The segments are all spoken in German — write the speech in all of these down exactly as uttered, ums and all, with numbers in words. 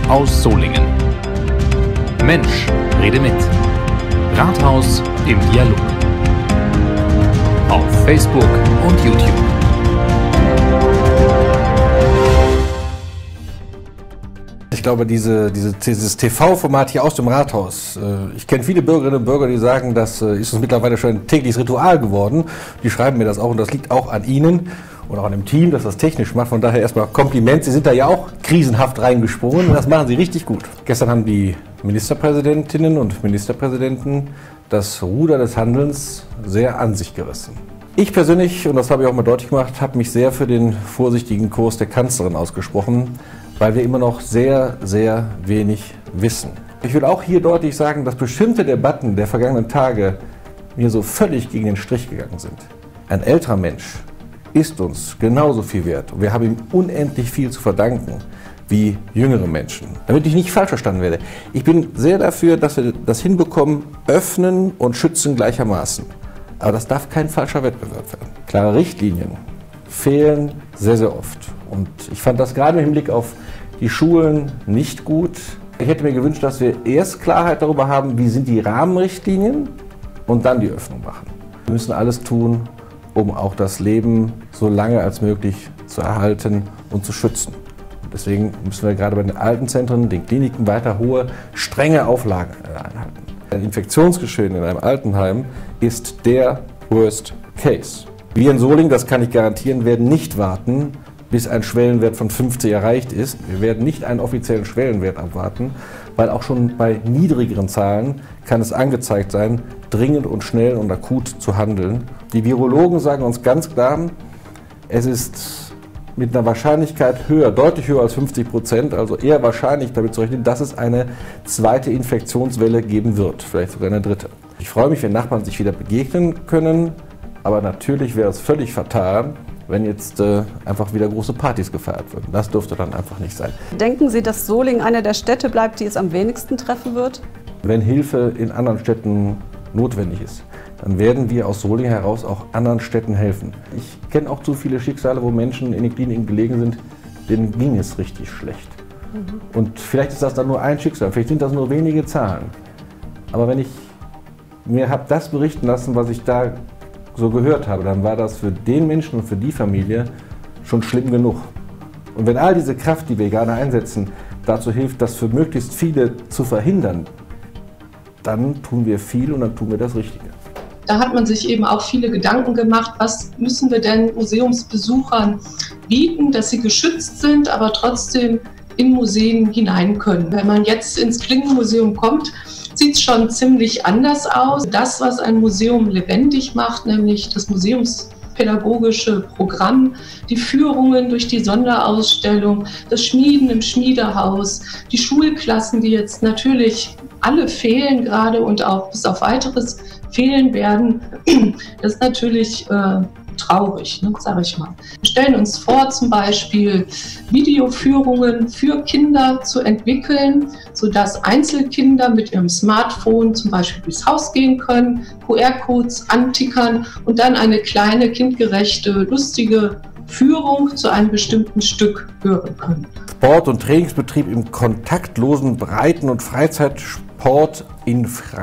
aus Solingen. Mensch, rede mit. Rathaus im Dialog. Auf Facebook und YouTube. Ich glaube, diese, diese, dieses T V-Format hier aus dem Rathaus, äh, ich kenne viele Bürgerinnen und Bürger, die sagen, das äh, ist uns mittlerweile schon ein tägliches Ritual geworden. Die schreiben mir das auch und das liegt auch an Ihnen und auch an dem Team, das das technisch macht. Von daher erstmal Kompliment. Sie sind da ja auch krisenhaft reingesprungen und das machen Sie richtig gut. Gestern haben die Ministerpräsidentinnen und Ministerpräsidenten das Ruder des Handelns sehr an sich gerissen. Ich persönlich, und das habe ich auch mal deutlich gemacht, habe mich sehr für den vorsichtigen Kurs der Kanzlerin ausgesprochen, weil wir immer noch sehr, sehr wenig wissen. Ich will auch hier deutlich sagen, dass bestimmte Debatten der vergangenen Tage mir so völlig gegen den Strich gegangen sind. Ein älterer Mensch ist uns genauso viel wert und wir haben ihm unendlich viel zu verdanken wie jüngere Menschen. Damit ich nicht falsch verstanden werde. Ich bin sehr dafür, dass wir das hinbekommen, öffnen und schützen gleichermaßen. Aber das darf kein falscher Wettbewerb werden. Klare Richtlinien fehlen sehr, sehr oft. Und ich fand das gerade im Hinblick auf die Schulen nicht gut. Ich hätte mir gewünscht, dass wir erst Klarheit darüber haben, wie sind die Rahmenrichtlinien und dann die Öffnung machen. Wir müssen alles tun, um auch das Leben so lange als möglich zu erhalten und zu schützen. Und deswegen müssen wir gerade bei den Altenzentren, den Kliniken weiter hohe, strenge Auflagen einhalten. Ein Infektionsgeschehen in einem Altenheim ist der Worst Case. Wir in Solingen, das kann ich garantieren, werden nicht warten, bis ein Schwellenwert von fünfzig erreicht ist. Wir werden nicht einen offiziellen Schwellenwert abwarten, weil auch schon bei niedrigeren Zahlen kann es angezeigt sein, dringend und schnell und akut zu handeln. Die Virologen sagen uns ganz klar, es ist mit einer Wahrscheinlichkeit höher, deutlich höher als fünfzig Prozent, also eher wahrscheinlich damit zu rechnen, dass es eine zweite Infektionswelle geben wird, vielleicht sogar eine dritte. Ich freue mich, wenn Nachbarn sich wieder begegnen können, aber natürlich wäre es völlig fatal, wenn jetzt äh, einfach wieder große Partys gefeiert würden. Das dürfte dann einfach nicht sein. Denken Sie, dass Solingen eine der Städte bleibt, die es am wenigsten treffen wird? Wenn Hilfe in anderen Städten notwendig ist, dann werden wir aus Solingen heraus auch anderen Städten helfen. Ich kenne auch zu viele Schicksale, wo Menschen in den Kliniken gelegen sind, denen ging es richtig schlecht. Mhm. Und vielleicht ist das dann nur ein Schicksal, vielleicht sind das nur wenige Zahlen. Aber wenn ich mir habe das berichten lassen, was ich da so gehört habe, dann war das für den Menschen und für die Familie schon schlimm genug. Und wenn all diese Kraft, die wir gerade einsetzen, dazu hilft, das für möglichst viele zu verhindern, dann tun wir viel und dann tun wir das Richtige. Da hat man sich eben auch viele Gedanken gemacht, was müssen wir denn Museumsbesuchern bieten, dass sie geschützt sind, aber trotzdem in Museen hinein können. Wenn man jetzt ins Klingenmuseum kommt, sieht es schon ziemlich anders aus. Das, was ein Museum lebendig macht, nämlich das museumspädagogische Programm, die Führungen durch die Sonderausstellung, das Schmieden im Schmiedehaus, die Schulklassen, die jetzt natürlich alle fehlen gerade und auch bis auf weiteres fehlen werden, das ist natürlich äh, traurig, ne, sage ich mal. Wir stellen uns vor, zum Beispiel Videoführungen für Kinder zu entwickeln, sodass Einzelkinder mit ihrem Smartphone zum Beispiel durchs Haus gehen können, Q R-Codes antickern und dann eine kleine, kindgerechte, lustige Führung zu einem bestimmten Stück hören können. Sport- und Trainingsbetrieb im kontaktlosen Breiten- und Freizeitsport in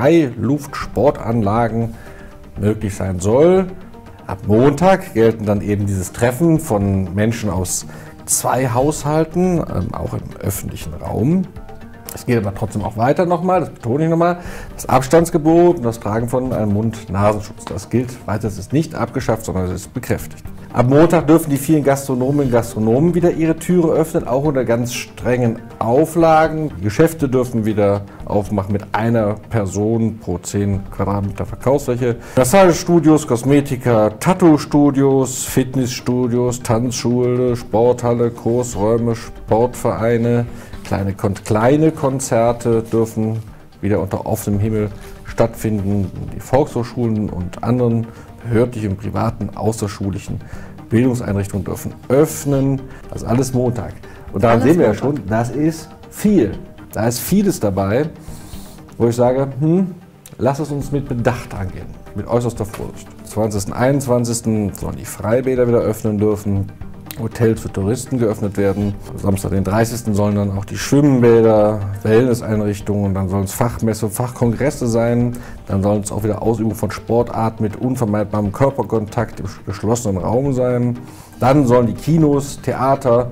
Freiluftsportanlagen möglich sein soll. Ab Montag gelten dann eben dieses Treffen von Menschen aus zwei Haushalten, ähm, auch im öffentlichen Raum. Es geht aber trotzdem auch weiter nochmal, das betone ich nochmal, das Abstandsgebot und das Tragen von einem Mund-Nasenschutz. Das gilt weiter, es ist nicht abgeschafft, sondern es ist bekräftigt. Ab Montag dürfen die vielen Gastronomen und Gastronomen wieder ihre Türe öffnen, auch unter ganz strengen Auflagen. Die Geschäfte dürfen wieder aufmachen mit einer Person pro zehn Quadratmeter Verkaufsfläche. Massagestudios, Kosmetika, Tattoo-Studios, Fitnessstudios, Tanzschule, Sporthalle, Kursräume, Sportvereine, kleine, kleine Konzerte dürfen wieder unter offenem Himmel stattfinden. Die Volkshochschulen und anderen behördlichen und privaten außerschulischen Bildungseinrichtungen dürfen öffnen. Das ist alles Montag. Und daran sehen wir ja schon, das ist viel. Da ist vieles dabei, wo ich sage, hm, lass es uns mit Bedacht angehen, mit äußerster Vorsicht. Am zwanzigsten, einundzwanzigsten sollen die Freibäder wieder öffnen dürfen. Hotels für Touristen geöffnet werden. Samstag, den dreißigsten sollen dann auch die Schwimmbäder, Wellnesseinrichtungen, dann sollen es Fachmesse, Fachkongresse sein. Dann sollen es auch wieder Ausübung von Sportarten mit unvermeidbarem Körperkontakt im geschlossenen Raum sein. Dann sollen die Kinos, Theater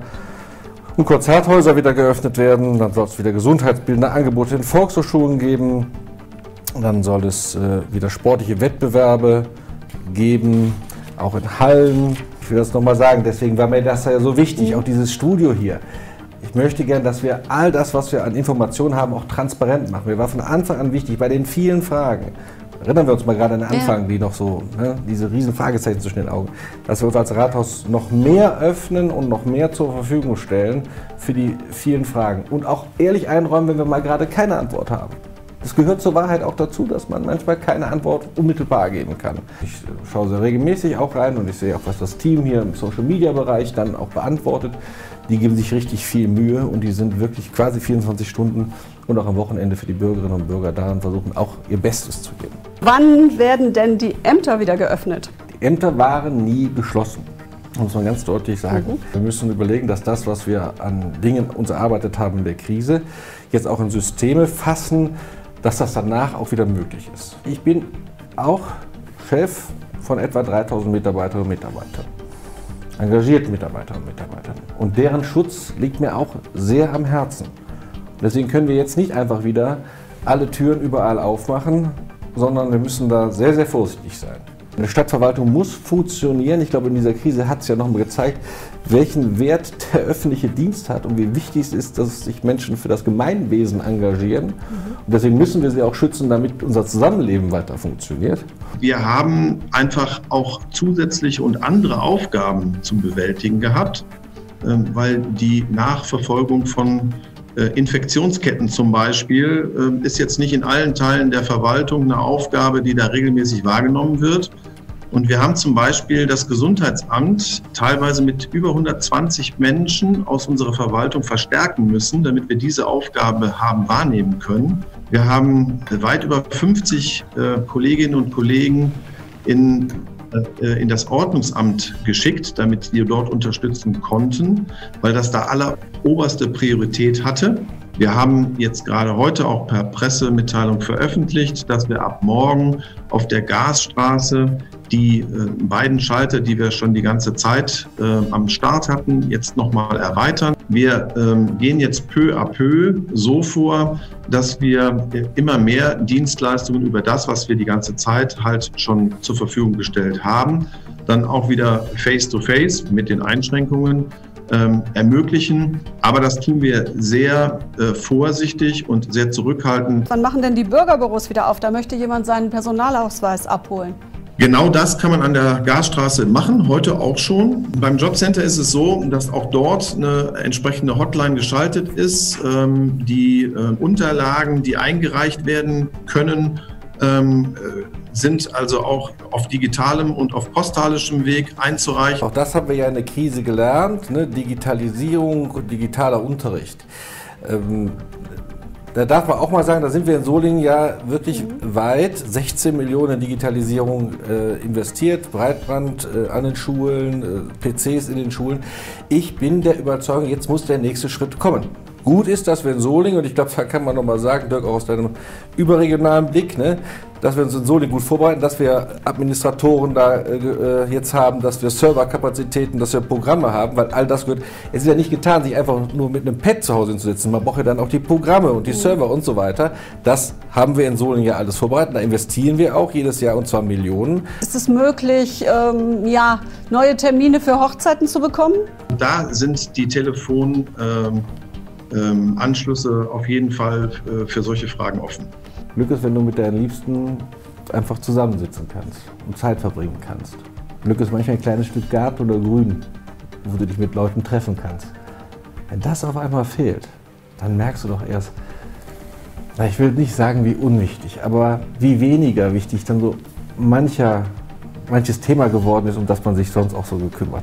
und Konzerthäuser wieder geöffnet werden. Dann soll es wieder gesundheitsbildende Angebote in Volkshochschulen geben. Dann soll es äh, wieder sportliche Wettbewerbe geben, auch in Hallen. Ich will das nochmal sagen, deswegen war mir das ja so wichtig, auch dieses Studio hier. Ich möchte gern, dass wir all das, was wir an Informationen haben, auch transparent machen. Mir war von Anfang an wichtig, bei den vielen Fragen, erinnern wir uns mal gerade an den Anfang, ja. die noch so, ne, diese riesen Fragezeichen zwischen den Augen, dass wir uns als Rathaus noch mehr öffnen und noch mehr zur Verfügung stellen für die vielen Fragen. Und auch ehrlich einräumen, wenn wir mal gerade keine Antwort haben. Es gehört zur Wahrheit auch dazu, dass man manchmal keine Antwort unmittelbar geben kann. Ich schaue sehr regelmäßig auch rein und ich sehe auch, was das Team hier im Social-Media-Bereich dann auch beantwortet. Die geben sich richtig viel Mühe und die sind wirklich quasi vierundzwanzig Stunden und auch am Wochenende für die Bürgerinnen und Bürger da und versuchen auch ihr Bestes zu geben. Wann werden denn die Ämter wieder geöffnet? Die Ämter waren nie geschlossen. Muss man ganz deutlich sagen. Mhm. Wir müssen überlegen, dass das, was wir an Dingen uns erarbeitet haben in der Krise, jetzt auch in Systeme fassen, dass das danach auch wieder möglich ist. Ich bin auch Chef von etwa dreitausend Mitarbeiterinnen und Mitarbeitern, engagierten Mitarbeiterinnen und Mitarbeitern. Und deren Schutz liegt mir auch sehr am Herzen. Deswegen können wir jetzt nicht einfach wieder alle Türen überall aufmachen, sondern wir müssen da sehr, sehr vorsichtig sein. Eine Stadtverwaltung muss funktionieren. Ich glaube, in dieser Krise hat es ja nochmal gezeigt, welchen Wert der öffentliche Dienst hat und wie wichtig es ist, dass sich Menschen für das Gemeinwesen engagieren. Mhm. Und deswegen müssen wir sie auch schützen, damit unser Zusammenleben weiter funktioniert. Wir haben einfach auch zusätzliche und andere Aufgaben zu bewältigen gehabt, weil die Nachverfolgung von Infektionsketten zum Beispiel ist jetzt nicht in allen Teilen der Verwaltung eine Aufgabe, die da regelmäßig wahrgenommen wird. Und wir haben zum Beispiel das Gesundheitsamt teilweise mit über hundertzwanzig Menschen aus unserer Verwaltung verstärken müssen, damit wir diese Aufgabe haben wahrnehmen können. Wir haben weit über fünfzig äh, Kolleginnen und Kollegen in in das Ordnungsamt geschickt, damit wir dort unterstützen konnten, weil das da alleroberste Priorität hatte. Wir haben jetzt gerade heute auch per Pressemitteilung veröffentlicht, dass wir ab morgen auf der Gasstraße die äh, beiden Schalter, die wir schon die ganze Zeit äh, am Start hatten, jetzt nochmal erweitern. Wir ähm, gehen jetzt peu à peu so vor, dass wir äh, immer mehr Dienstleistungen über das, was wir die ganze Zeit halt schon zur Verfügung gestellt haben, dann auch wieder face-to-face mit den Einschränkungen ähm, ermöglichen. Aber das tun wir sehr äh, vorsichtig und sehr zurückhaltend. Wann machen denn die Bürgerbüros wieder auf? Da möchte jemand seinen Personalausweis abholen. Genau das kann man an der Gasstraße machen, heute auch schon. Beim Jobcenter ist es so, dass auch dort eine entsprechende Hotline geschaltet ist. Ähm, die äh, Unterlagen, die eingereicht werden können, ähm, sind also auch auf digitalem und auf postalischem Weg einzureichen. Auch das haben wir ja in der Krise gelernt, ne? Digitalisierung und digitaler Unterricht. Ähm, Da darf man auch mal sagen, da sind wir in Solingen ja wirklich mhm. weit. sechzehn Millionen in Digitalisierung äh, investiert, Breitband äh, an den Schulen, äh, P Cs in den Schulen. Ich bin der Überzeugung, jetzt muss der nächste Schritt kommen. Gut ist, dass wir in Solingen, und ich glaube, da kann man noch mal sagen, Dirk, auch aus deinem überregionalen Blick, ne, dass wir uns in Solingen gut vorbereiten, dass wir Administratoren da äh, jetzt haben, dass wir Serverkapazitäten, dass wir Programme haben, weil all das wird, es ist ja nicht getan, sich einfach nur mit einem Pad zu Hause hinzusetzen. Man braucht ja dann auch die Programme und die mhm. Server und so weiter. Das haben wir in Solingen ja alles vorbereitet. Da investieren wir auch jedes Jahr, und zwar Millionen. Ist es möglich, ähm, ja, neue Termine für Hochzeiten zu bekommen? Da sind die Telefon ähm Ähm, Anschlüsse auf jeden Fall äh, für solche Fragen offen. Glück ist, wenn du mit deinen Liebsten einfach zusammensitzen kannst und Zeit verbringen kannst. Glück ist manchmal ein kleines Stück Garten oder Grün, wo du dich mit Leuten treffen kannst. Wenn das auf einmal fehlt, dann merkst du doch erst, na, ich will nicht sagen wie unwichtig, aber wie weniger wichtig dann so mancher, manches Thema geworden ist, um das man sich sonst auch so gekümmert hat.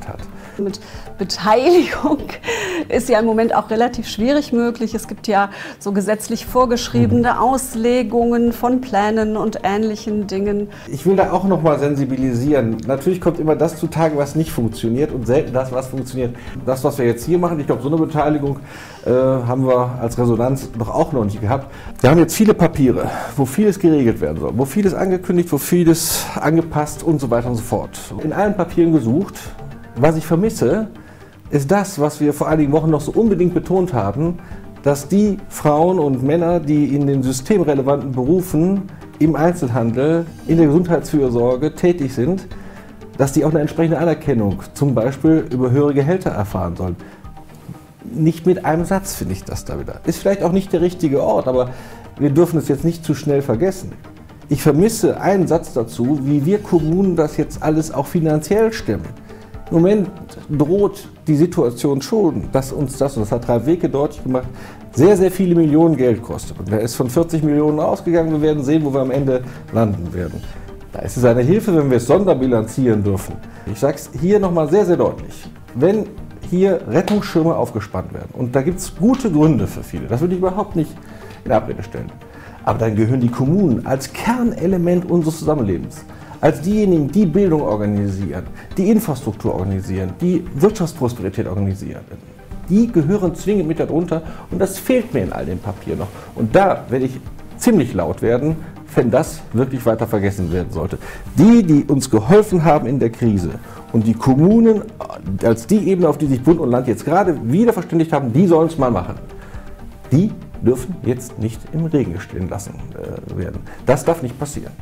Mit Beteiligung ist ja im Moment auch relativ schwierig möglich. Es gibt ja so gesetzlich vorgeschriebene Auslegungen von Plänen und ähnlichen Dingen. Ich will da auch noch mal sensibilisieren. Natürlich kommt immer das zutage, was nicht funktioniert und selten das, was funktioniert. Das, was wir jetzt hier machen, ich glaube, so eine Beteiligung äh, haben wir als Resonanz doch auch noch nicht gehabt. Wir haben jetzt viele Papiere, wo vieles geregelt werden soll, wo vieles angekündigt, wo vieles angepasst und so weiter und so fort. In allen Papieren gesucht. Was ich vermisse, ist das, was wir vor einigen Wochen noch so unbedingt betont haben, dass die Frauen und Männer, die in den systemrelevanten Berufen im Einzelhandel, in der Gesundheitsfürsorge tätig sind, dass die auch eine entsprechende Anerkennung, zum Beispiel über höhere Gehälter, erfahren sollen. Nicht mit einem Satz finde ich das da wieder. Ist vielleicht auch nicht der richtige Ort, aber wir dürfen es jetzt nicht zu schnell vergessen. Ich vermisse einen Satz dazu, wie wir Kommunen das jetzt alles auch finanziell stemmen. Im Moment droht die Situation schon, dass uns das, und das hat Ralf Weke deutlich gemacht, sehr, sehr viele Millionen Geld kostet. Und er ist von vierzig Millionen ausgegangen. Wir werden sehen, wo wir am Ende landen werden. Da ist es eine Hilfe, wenn wir es sonderbilanzieren dürfen. Ich sage es hier nochmal sehr, sehr deutlich. Wenn hier Rettungsschirme aufgespannt werden, und da gibt es gute Gründe für viele, das würde ich überhaupt nicht in Abrede stellen. Aber dann gehören die Kommunen als Kernelement unseres Zusammenlebens, als diejenigen, die Bildung organisieren, die Infrastruktur organisieren, die Wirtschaftsprosperität organisieren. Die gehören zwingend mit darunter und das fehlt mir in all dem Papier noch. Und da werde ich ziemlich laut werden, wenn das wirklich weiter vergessen werden sollte. Die, die uns geholfen haben in der Krise und die Kommunen als die Ebene, auf die sich Bund und Land jetzt gerade wieder verständigt haben, die sollen es mal machen. Die dürfen jetzt nicht im Regen stehen lassen äh, werden. Das darf nicht passieren.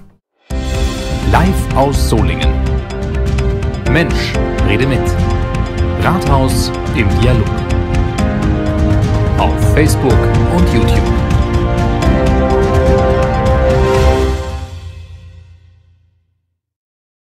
Live aus Solingen. Mensch, rede mit. Rathaus im Dialog. Auf Facebook und YouTube.